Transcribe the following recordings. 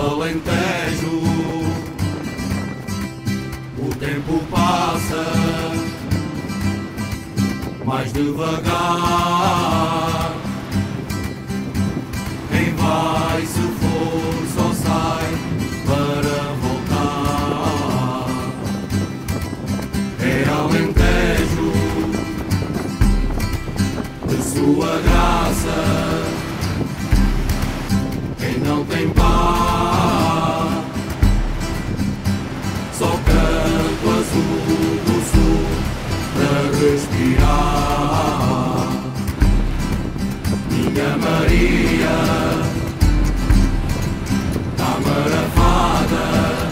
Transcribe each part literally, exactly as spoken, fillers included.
Alentejo, o tempo passa mais devagar. Quem vai, se for, só sai para voltar. É Alentejo, de sua graça. Quem não tem paz, só canto azul do sul para respirar. Minha Maria está marafada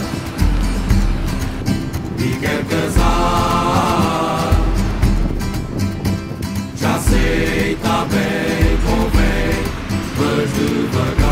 e quer casar. Já sei, tá bem, convém, mas devagar.